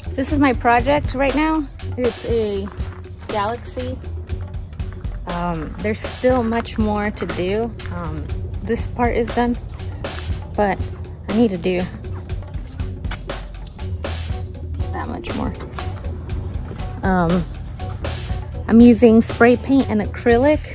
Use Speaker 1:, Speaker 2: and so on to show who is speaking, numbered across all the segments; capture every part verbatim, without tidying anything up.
Speaker 1: This is my project right now. It's a galaxy. Um, there's still much more to do. Um, this part is done, but I need to do that much more. Um, I'm using spray paint and acrylic.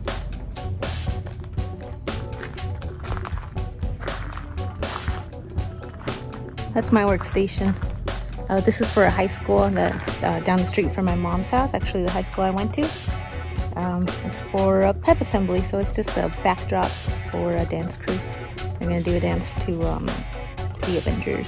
Speaker 1: That's my workstation. Uh, this is for a high school that's uh, down the street from my mom's house, actually the high school I went to. Um, it's for a pep assembly, so it's just a backdrop for a dance crew. I'm gonna do a dance to um, the Avengers.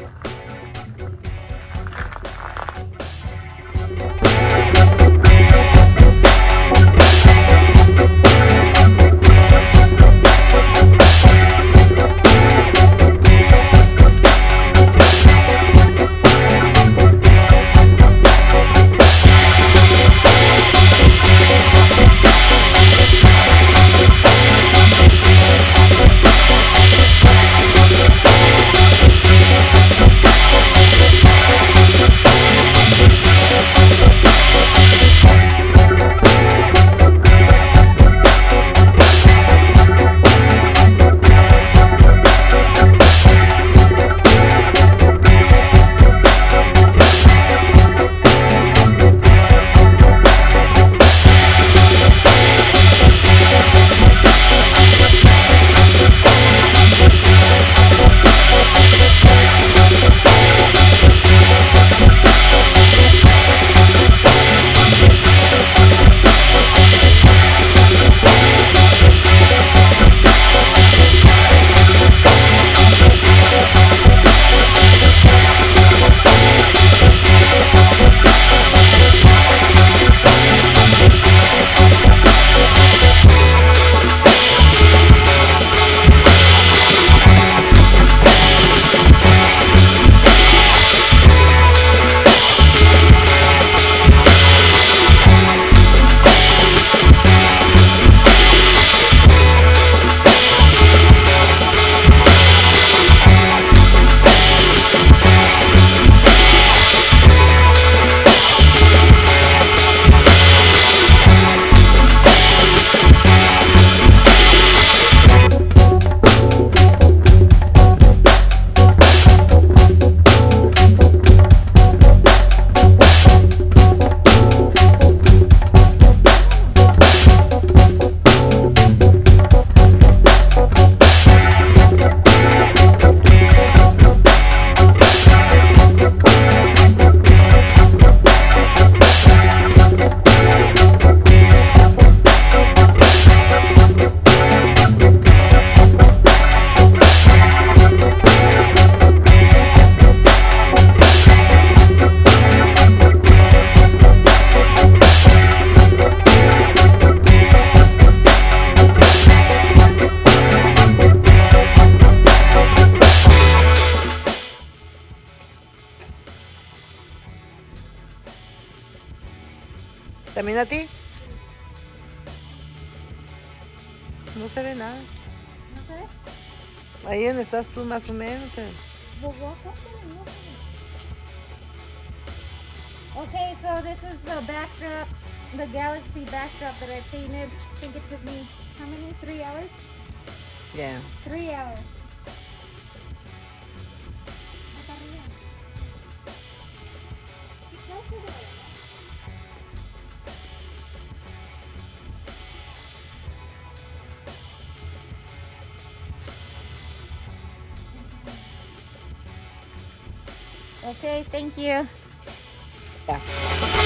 Speaker 2: ¿También a ti? No se ve nada.
Speaker 1: ¿No se ve?
Speaker 2: Ahí donde estás tú más o menos.
Speaker 1: Okay, so this is the backdrop, the galaxy backdrop that I painted. I think it took me, how many? Three hours?
Speaker 2: Yeah.
Speaker 1: Three hours. Okay, thank you.
Speaker 2: Yeah.